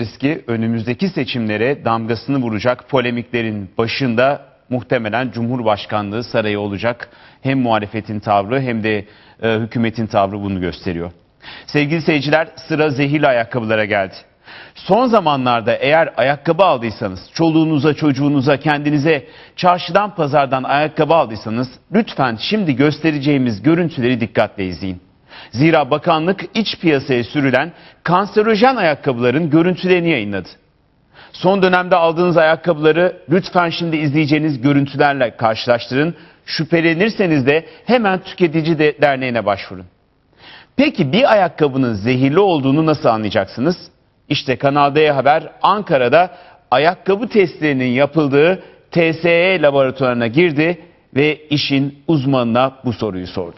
Riski önümüzdeki seçimlere damgasını vuracak polemiklerin başında muhtemelen Cumhurbaşkanlığı sarayı olacak. Hem muhalefetin tavrı hem de hükümetin tavrı bunu gösteriyor. Sevgili seyirciler, sıra zehirli ayakkabılara geldi. Son zamanlarda eğer ayakkabı aldıysanız, çoluğunuza, çocuğunuza, kendinize çarşıdan pazardan ayakkabı aldıysanız lütfen şimdi göstereceğimiz görüntüleri dikkatle izleyin. Zira bakanlık iç piyasaya sürülen kanserojen ayakkabıların görüntülerini yayınladı. Son dönemde aldığınız ayakkabıları lütfen şimdi izleyeceğiniz görüntülerle karşılaştırın. Şüphelenirseniz de hemen Tüketici Derneği'ne başvurun. Peki bir ayakkabının zehirli olduğunu nasıl anlayacaksınız? İşte Kanal D Haber Ankara'da ayakkabı testlerinin yapıldığı TSE laboratuvarına girdi ve işin uzmanına bu soruyu sordu.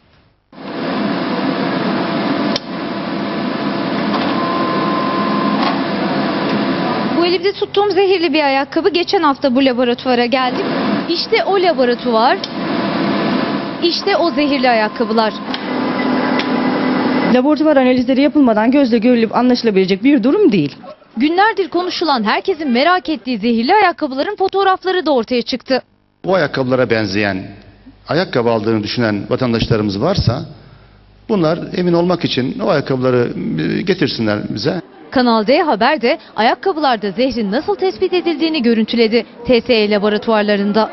Bu elimde tuttuğum zehirli bir ayakkabı. Geçen hafta bu laboratuvara geldik. İşte o laboratuvar, işte o zehirli ayakkabılar. Laboratuvar analizleri yapılmadan gözle görülüp anlaşılabilecek bir durum değil. Günlerdir konuşulan, herkesin merak ettiği zehirli ayakkabıların fotoğrafları da ortaya çıktı. Bu ayakkabılara benzeyen ayakkabı aldığını düşünen vatandaşlarımız varsa bunlar emin olmak için o ayakkabıları getirsinler bize. Kanal D Haber de ayakkabılarda zehrin nasıl tespit edildiğini görüntüledi TSE laboratuvarlarında.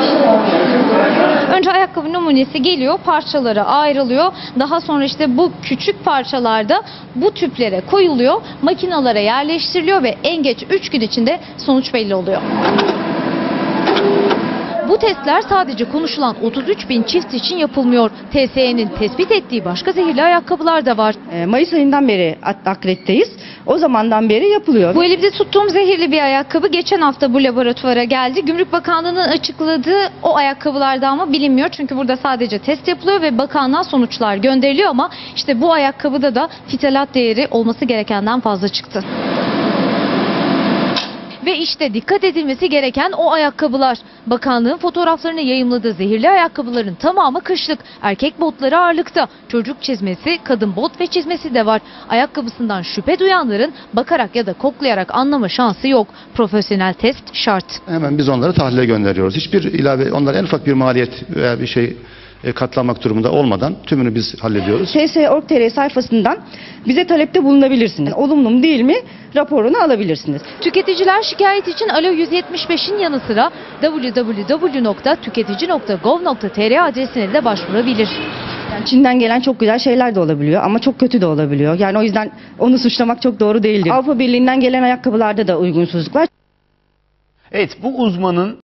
Önce ayakkabı numunesi geliyor, parçalara ayrılıyor. Daha sonra işte bu küçük parçalarda bu tüplere koyuluyor, makinalara yerleştiriliyor ve en geç 3 gün içinde sonuç belli oluyor. Bu testler sadece konuşulan 33.000 çift için yapılmıyor. TSE'nin tespit ettiği başka zehirli ayakkabılar da var. Mayıs ayından beri akrediteyiz. O zamandan beri yapılıyor. Bu elimde tuttuğum zehirli bir ayakkabı geçen hafta bu laboratuvara geldi. Gümrük Bakanlığı'nın açıkladığı o ayakkabılarda ama bilinmiyor. Çünkü burada sadece test yapılıyor ve bakanlığa sonuçlar gönderiliyor ama işte bu ayakkabıda da fitalat değeri olması gerekenden fazla çıktı. Ve işte dikkat edilmesi gereken o ayakkabılar. Bakanlığın fotoğraflarını yayımladığı zehirli ayakkabıların tamamı kışlık. Erkek botları ağırlıkta. Çocuk çizmesi, kadın bot ve çizmesi de var. Ayakkabısından şüphe duyanların bakarak ya da koklayarak anlama şansı yok. Profesyonel test şart. Hemen biz onları tahlile gönderiyoruz. Hiçbir ilave, onlara en ufak bir maliyet veya bir şey katlanmak durumunda olmadan tümünü biz hallediyoruz. TSE.org.tr sayfasından bize talepte bulunabilirsiniz. Olumlu mu değil mi raporunu alabilirsiniz. Tüketiciler şikayet için Alo 175'in yanı sıra www.tüketici.gov.tr adresine de başvurabilir. Yani Çin'den gelen çok güzel şeyler de olabiliyor ama çok kötü de olabiliyor. Yani o yüzden onu suçlamak çok doğru değildir. Avrupa Birliği'nden gelen ayakkabılarda da uygunsuzluklar. Evet, bu uzmanın